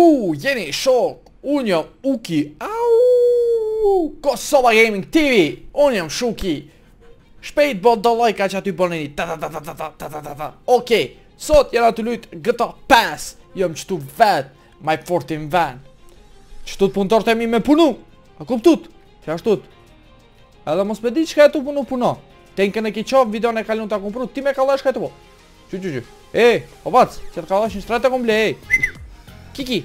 Jeni shok, unë jam Uki. Au! Kosova Gaming TV, unë jam Shuki. Shpejt bot do like që aty boneni. Okej, sot jena të lutë GTA 5. Jam qëtu vet, maj fortin ven. Qëtu të punëtor të mi me punu. A kuptut? Që ashtut. Edhe mos me di që ka e tu puno. Tenkën e ki qovë, video në kalun të akumpru. Ti me kallash ka e tu po. Që. Obac, që të kallash një shtret e komble, Kiki.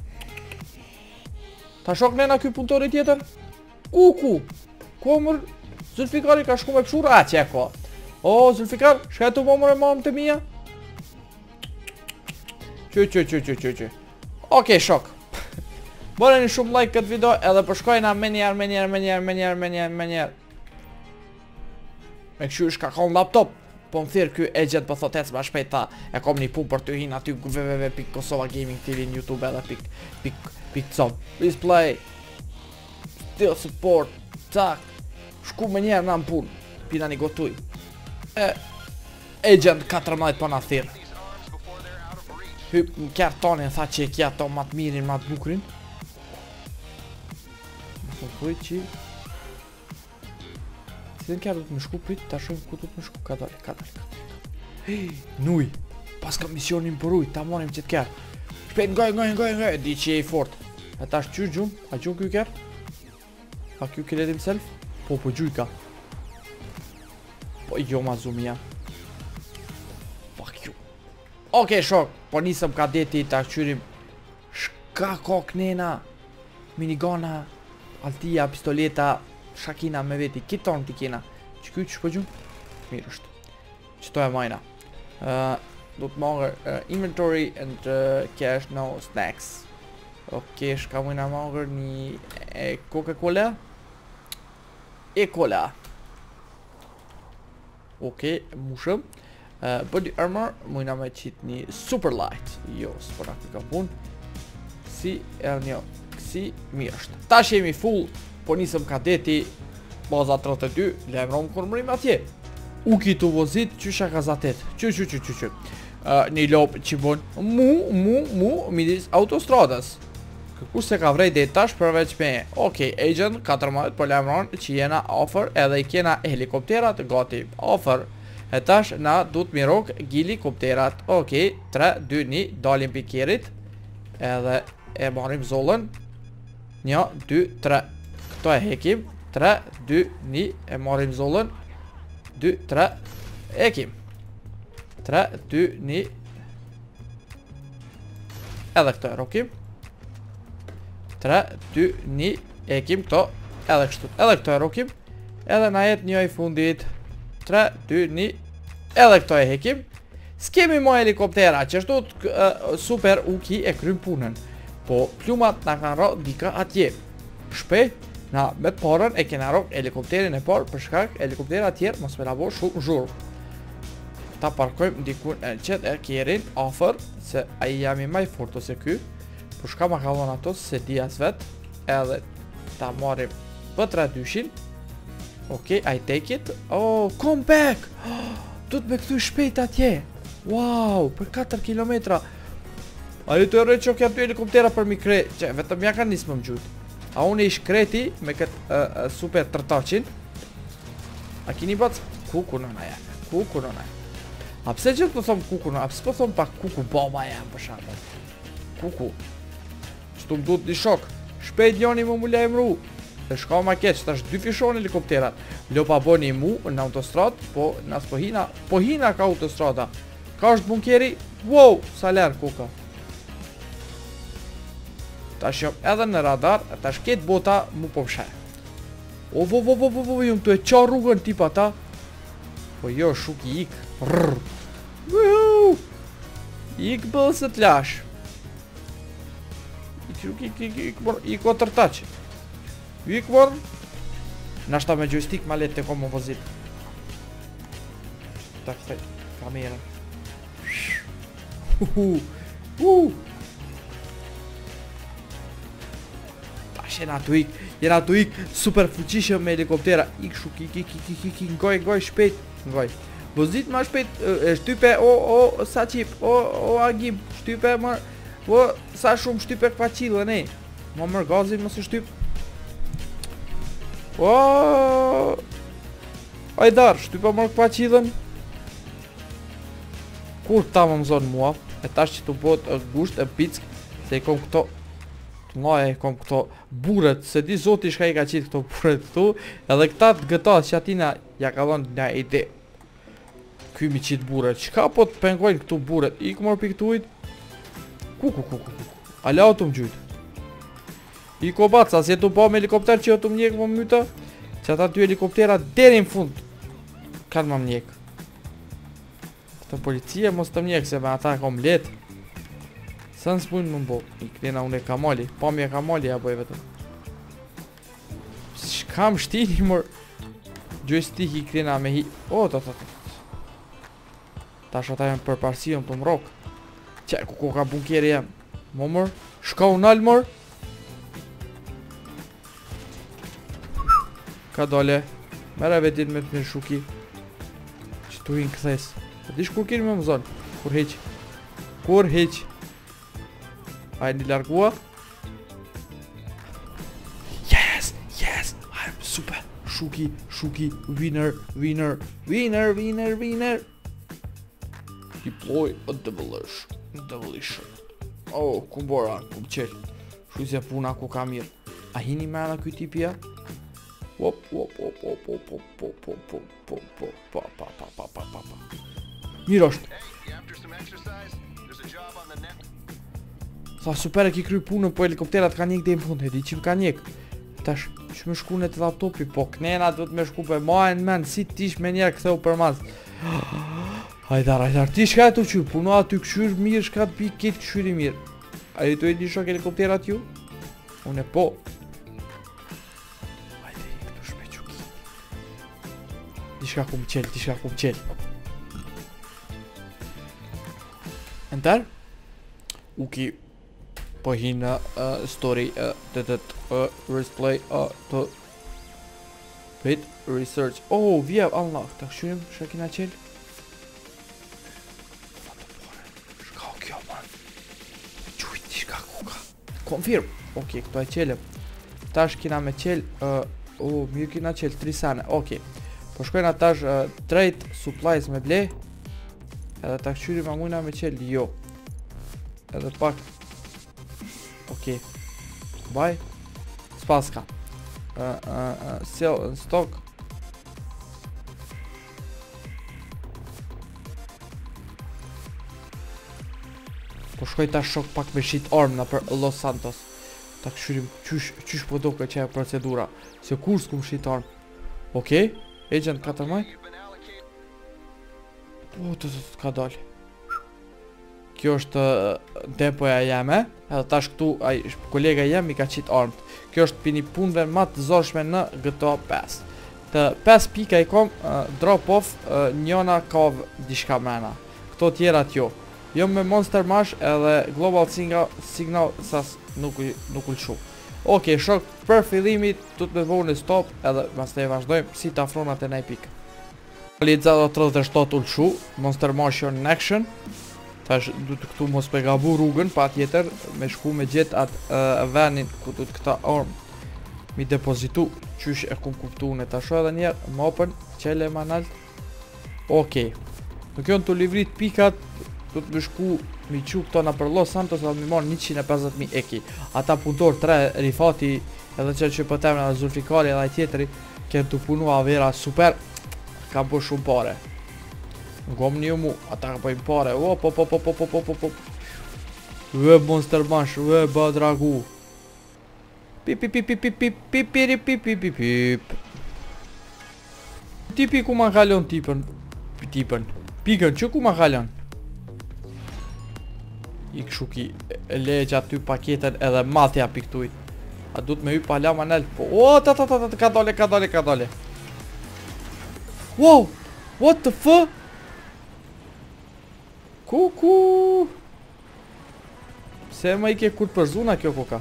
Ta shok nena ky punëtori tjetër? Kuku. Komër, Zulfikari ka shku me pshura, a që e ko. O, Zulfikar, shka e tu po mërë e mamë të mija? Që. Okej, shok. Bërë një shumë like këtë video edhe përshkojna me njerë. Me këshu shka ka në laptop. Po më thirë kjo agent për thot ecë ma shpejt ta. E kom një pun për të hin aty www.kosova gaming tv në YouTube edhe .com. Please play. Still support. Tak. Shku me njerë në pun. Pina një gotuj. Agent 14 për në thirë. Hyp në kërë tonin tha që e kja to matë mirin, matë bukrin. Më të thuj që Në kërë du të më shku prit, ta shumë ku du të më shku, ka dali. Hej, nuj, pas ka misionin për uj, ta monim që të kërë. Shpejt ngoj, di që e i fort. E ta është qysh gjumë, a gjumë kjo kërë? A kjo kërë edhim self? Po gjuj ka. Po jo ma zumi ja. Fuck you. Oke shok, po nisëm ka deti ta qyrim. Shka kok nena, minigana, altia, pistoleta, shakina me veti, kiton t'i kena. Që kjo që po gjumë? Mirë është. Qëto e majna. Do të mangër inventory and cash, no snacks. Ok, shka mujna mangër një Coca-Cola. E-Cola. Ok, mushëm. Body armor, mujna me qit një super light. Jo, s'pona këtë ka pun. Si, mirë është. Ta shemi full. Po nisëm kadeti baza 32, lemrom kur mërim atje. Uki të vozit, qysha ka zatet. Që. Një lopë që bon mu, midis autostradas. Kërku se ka vrej detash përveç me. Okej, agent 14, po lemron që jena offer edhe i kena helikopterat gati. Offer. E tash na du të mirok helikopterat. Okej, 3, 2, 1, dalim pikerit. Edhe e marim zollën. 1, 2, 3. Këto e hekim. 3, 2, 1. E marim zollën. 2, 3. Hekim. 3, 2, 1. Edhe këto e rokim. 3, 2, 1. Hekim këto. Edhe kështu. Edhe këto e rokim. Edhe na jet një i fundit. 3, 2, 1. Edhe këto e hekim. S'kemi mo helikoptera. Qështu super Uki e krym punën. Po plumat na kanë ro dika atje. Shpejt. Na me të parën e kena rok helikopterin e parë për shkak helikoptera tjerë mos me lavo shumë zhurë. Ta parkojmë ndikun e qëtë e kjerin offer se aji jam i maj fort ose ky. Për shka ma ka vonë ato se di as vet. Edhe ta marim për 3-2-shin. Ok, I take it. Oh, come back! Du të me këtu shpejt atje. Wow, për 4 kilometra. A ju të rrë që kja të helikoptera për mi kre. Që vetëm ja ka nisë më gjut. A unë ish kreti me këtë super tërtaqin. A kini bac kuku nëna ja. Kuku nëna. A pse gjithë po thom kuku nëna. A pse po thom pak kuku baba ja për shaka. Kuku. Qëtu më duhet një shok. Shpejt njoni më mulja e mru. Dhe shka ma keq. Tash 2 fishon helikopterat. Lopa bo një mu në autostrat. Po nas po hina. Po hina ka autostrada. Ka është bunkeri. Wow. Sa lërë kuka. Ta shjom edhe në radar, ta shket bota mu po pshe. Vo, jom të e qa rrugën tipa ta. Po jo, shuk i ik. Ik bëllë se t'lash. Ik o tërtaq. Ik mor. Nashta me joystick ma letë të kom më vëzit. Ta këthej, kamerën. Jena tu ik super fuqishëm me helikoptera. Ik shuk, ik, ngoj, shpejt. Ngoj. Vozit ma shpejt, shtype, o, sa qip, o, agib, shtype, Po, sa shumë shtype këpa qilën e. Ma mërë gazin, mos e shtyp. O, Ajdar, shtypa mërë këpa qilën. Kur ta më mëzon mua, e tash që të bot gusht e pick, se i kom këto, të nga e kom këto buret, se di zoti shka i ka qitë këto buret këtu, edhe këta të gëta që atina ja ka dhonë nga ide. Ky mi qitë buret, qka po të pengojnë këtu buret, i këmër për këtu ujtë. Ku, ale o të më gjytë. I ko baca, se tu po me helikopter që o të më njekë më myta, që ata dy helikoptera deri në fund kanë më njekë. Këtë policia mos të mjekë, se me ata kom letë. Së në s'pujnë më mbo, i klina unë e kamali, pa mi e kamali ja boj vetëm. Shkam shtini mër, joystick i klina me hi, tash ata jenë për parsion për mrok. Qe, ku ka bunkeri jem, mër, shka unë alë mër. Ka dole, mere vetin me të mirë shuki, që tu hinë këthes. Dish kur kini me më zonë, kur heq. A e një largua. Yes, I'm super. Shuki, winner. Deploy a demolition. Oh, kum bora, kum qel. Shuzja puna ku ka mirë. A hini me ana kuj tipja? Mirë është. Sa super e ki kry punën, po helikopterat ka njek dhe në fund, hedi qim ka njek. Tash, që me shku në të laptopi, po knena do të me shku për majnë men, si tish me njerë këtheu për mas. Hajdar, ti shka e të qyrë, puno aty këshyrë mirë, shka të pi ketë këshyri mirë. A ju të e di shok helikopterat ju? Unë e po. Hajde, i këtu shpe quki. Ti shka kum qel. Enter? Uki. Po hinë story display të pit research. Oh, vje unlock. Ta këshurim, shakina qel. Shka o kjo, man. Qujti, shka kuka. Confirm. Ok, këto e qelëm. Tash kina me qel. Mirë kina qel 3 sane. Ok. Po shkojna tash trade supplies me ble. Edhe ta këshurim a mujna me qel. Jo. Edhe pak. Ok. Buy. Spaska. Sell in stock. Po shkoj ta shok pak me shit arm na për Los Santos. Ta këshyrim qysh po do këtë qeja procedura. Se kur s'kum shit arm. Ok. Agent 4 maj. Po të ka dal. Kjo është depoja jeme, edhe tash këtu kolega jem i ka qit armët. Kjo është pini punve ma të zorshme në GTA 5. Të 5 pika i kom drop off njona kav dishka mrena. Këto tjerat jo. Jo me Monster Mash edhe Global Signal sas nuk ulqu. Ok, shok për fillimit të të vone stop edhe mas të e vazhdojmë si të afronat e nej pika. Lidza do 37 ulqu, Monster Mash jo në action. Tash du të këtu mos me gabu rrugën, pa tjetër me shku me gjet atë venin ku du të këta armë mi depozitu, qysh e kum kuptu në tasho edhe njerë, më open, qele ma nalt. Okej, në kjo në të livrit pikat, du të me shku mi qu këto na për Los Santos dhe mi marë 150.000 eki. Ata punëtor 3, Rifati edhe që pëtemën edhe Zulfikari edhe tjetëri, kënë të punu avera super, ka bë shumë pare. Ngom një mu, ata ka pojnë pare, Ve Monster Mash, ve ba dragu. Pip. Tipi ku ma kalon tipën. Pikën, që ku ma kalon? I këshuki, legja aty paketen edhe matja piktujt. A du të me hy pala manel, po, ka dole. Wow, what the fuck? Kuku. Se ma i ke kur përzuna kjo koka.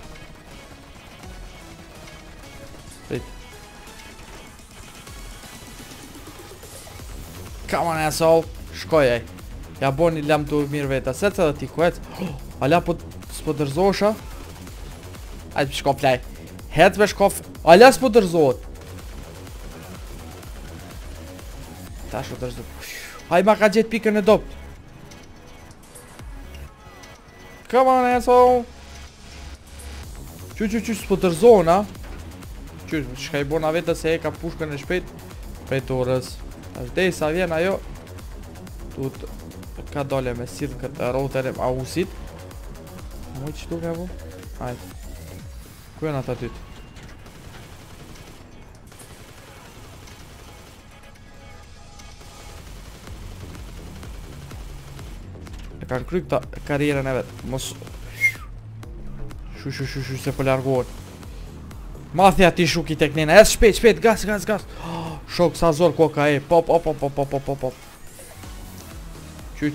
Rrit. Come on asshole. Shkojaj. Ja bo një lam të mirë veta. Se të dhe ti kuec. Ala po s'po dërzosha. Hajde shko plaj. Hec me shkof. Ala s'po dërzohet. Tash u dërzohet. Haj ma ka gjetë pikën e dopt. Come on asshole. Qy s'po dërzohen a. Qy shka i bona vete se e ka pushkën e shpejt. Prej torës. Tash dej sa vjen ajo. Tut ka dole me sill këtë routën e ausit. Moj qëtu ka bu? Hajde. Ku janë ata dytë? E kanë kry këta karierën e vetë. Mos... Shu se po largohen. Mathi ati shuki tek nena. Es shpejt, gas. Shok sa zor koka e. Pop. Qy.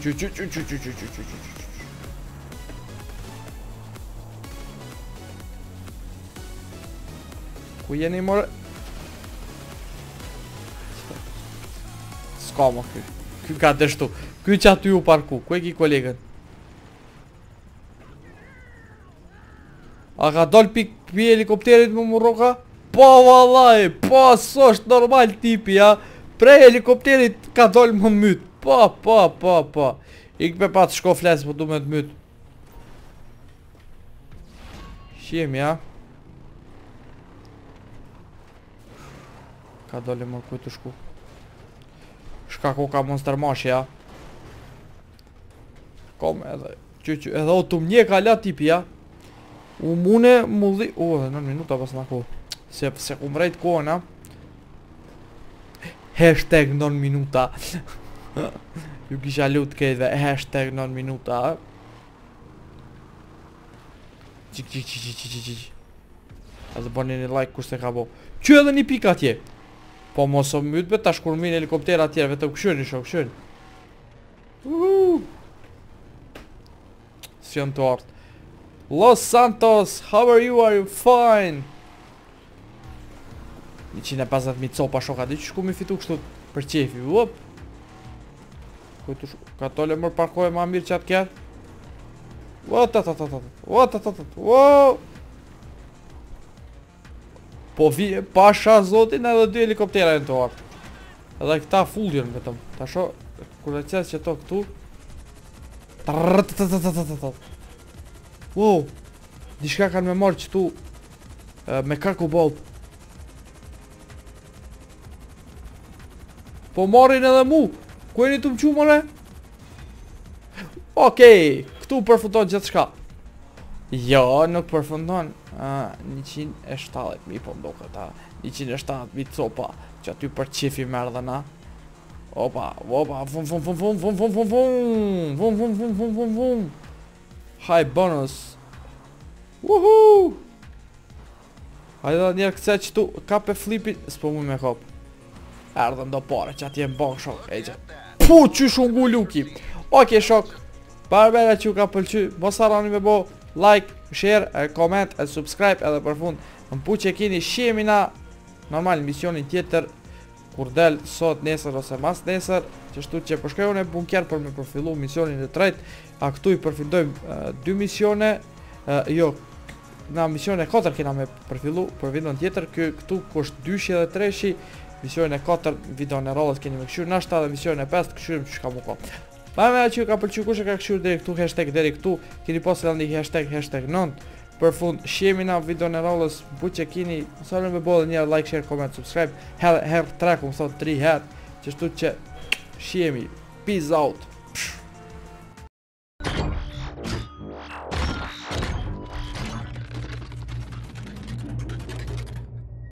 Ku jeni more? S'ka mo ky. Ky ka dështu. Ky që aty u parku. Ku e ki kolegën? A ka dol pi helikopterit më murroka? Po vallaj, po s'osht normal tipi ja. Prej helikopterit ka dol më myt. Po. Ik me pat shko fles, po du me t'myt. Shiem ja. Ka dole më kujtë shku. Shka ko ka monster mash ja. Kom edhe. Edhe o të mnje ka la tipi ja. U mune mulli. Edhe 9 minuta pas na ko. Se ku mrejt kohën a. Hashtag 9 minuta. Ju kisha lut kejtve. Hashtag 9 minuta. Qik. A zë bërni një like kur se ka bo. Që edhe një pika atje. Po mos o mytbe tash kur min helikoptera atjere. Vetëm këshyri shok, këshyri. Si janë të artë. Los Santos, how are you? Are you fine? 150.000 copa shoka. Di që shku mi fitu kështu për qefi. Uop. Ka tole mërë parkoj ma mirë që atë kjerë. Wow. Po vi pasha zotin edhe 2 helikoptera e në të artë. Edhe këta fulljen vetëm. Ta sho, kur e qes që to këtu. Wow. Dishka kanë me marrë qëtu me kaku bolt. Po marrin edhe mu. Ku e një të më qu mëre? Okej, këtu përfundon gjithë shka. Jo, nuk përfundon. 170.000 po mdo këta. 170.000 copa. Që aty për qifi merë dhe na. Opa, vum. High bonus. Woohoo. Hajde dhe njerë këse që tu kape flipin. S'po mu me kop. Erdhe ndo pare që atje m'bang shok. Pu që shungu luki. Oke shok. Barbera që ju ka pëlqy. Mos harroni me bo like, share, comment, subscribe edhe për fund. Më pu që kini shemina. Normal misionin tjetër. Kur del sot, nesër ose mas nesër. Qështu që përshkrejon e bunker për me përfilu misionin e trejt. A këtu i përfindojmë 2 misione. Jo, na misione 4 kena me përfilu për videon tjetër. Këtu kusht 2 dhe 3. Misionin e 4 video në rollës keni me këshyr. Nashta dhe misionin e 5 këshyrim që shka mu ko. Pa me që ju ka pëlqy kush e ka këshyr deri këtu, hashtag deri këtu. Keni posë edhe një hashtag 9. Për fund, shjemi na video në rollës. Bu që kini, mësallën me bo dhe njerë like, share, comment, subscribe. Herë 3, ku më thot 3 herë. Qështu që shjemi. Peace out.